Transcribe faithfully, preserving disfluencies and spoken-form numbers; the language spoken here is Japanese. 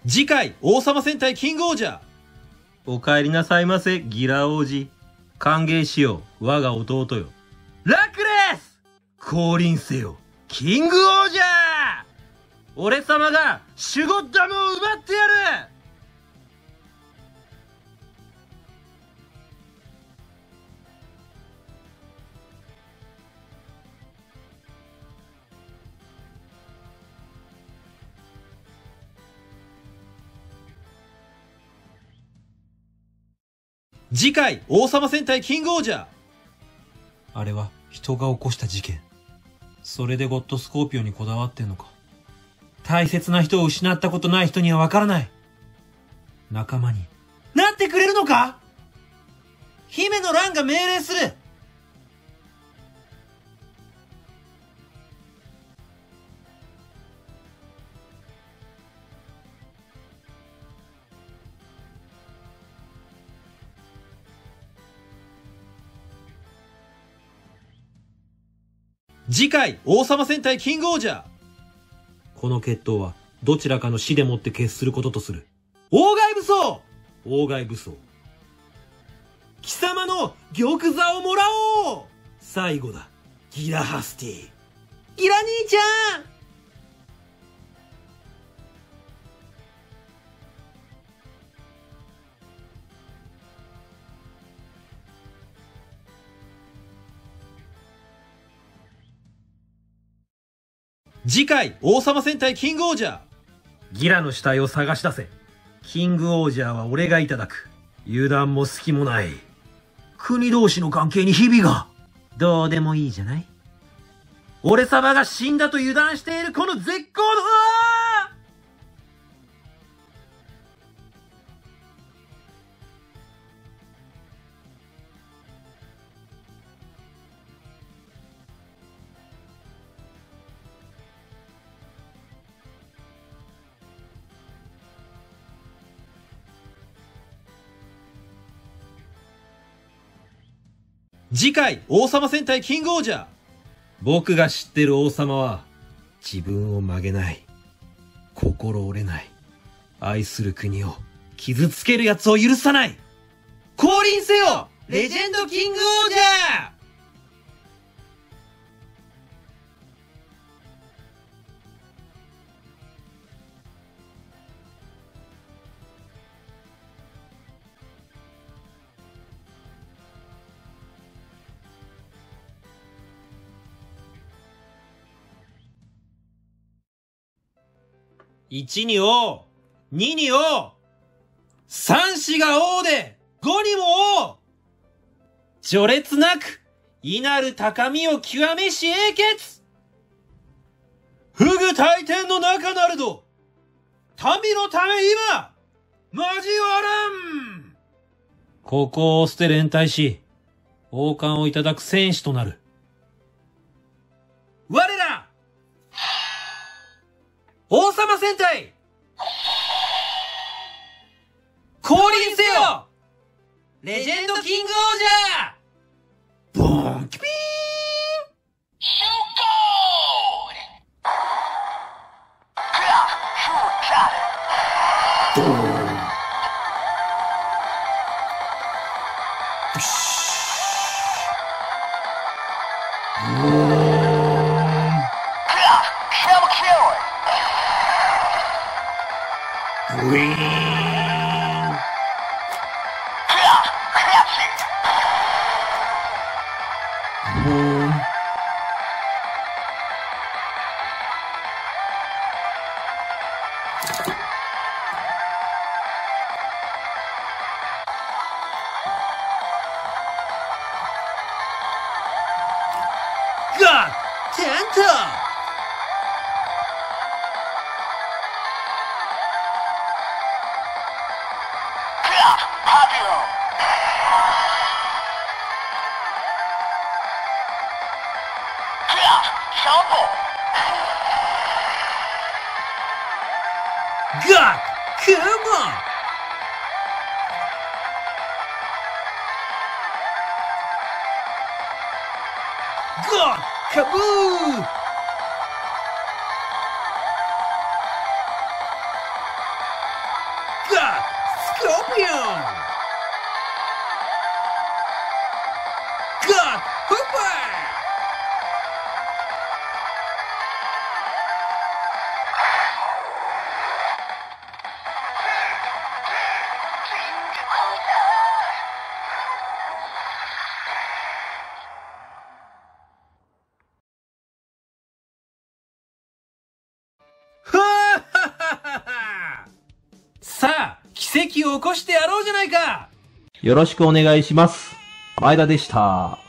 次回王様戦隊キングオージャー。 お帰りなさいませ、ギラ王子。歓迎しよう、我が弟よ。ラクレス降臨せよ、キングオージャー。俺様がシュゴッダムを奪ってやる。 次回王様戦隊キングオージャー。 あれは人が起こした事件。それでゴッドスコーピオンにこだわってんのか。大切な人を失ったことない人にはわからない。仲間になってくれるのか。姫の乱が命令する。 次回王様戦隊キングオージャー。 この決闘はどちらかの死でもって決することとする。王外武装王外武装貴様の玉座をもらおう。最後だ、ギラハスティ。ギラ兄ちゃん。 次回王様戦隊キングオージャー。 ギラの死体を探し出せ。キングオージャーは俺がいただく。油断も隙もない。 国同士の関係にひびが。 どうでもいいじゃない。俺様が死んだと油断しているこの絶好の、うわー！ 次回王様戦隊キングオージャー。 僕が知ってる王様は自分を曲げない、心折れない、愛する国を傷つける奴を許さない。 降臨せよレジェンドキングオージャー。 いちに王、にに王、さん子が王で、ごにも王。序列なく、異なる高みを極めし英傑。 フグ大天の中なれど、民のため今、交わらん。 ここを捨て連帯し、王冠をいただく戦士となる。 我ら、王様戦隊降臨せよレジェンドキングオージャー。ボーンキピーン。ドーン。ブシッ。おー。ウィーン。ボーン。ガッテント。God, come on! God, kaboo! コピオンゴッドフーパさあ、奇跡を起こしてやろうじゃないか。 よろしくお願いします。前田でした。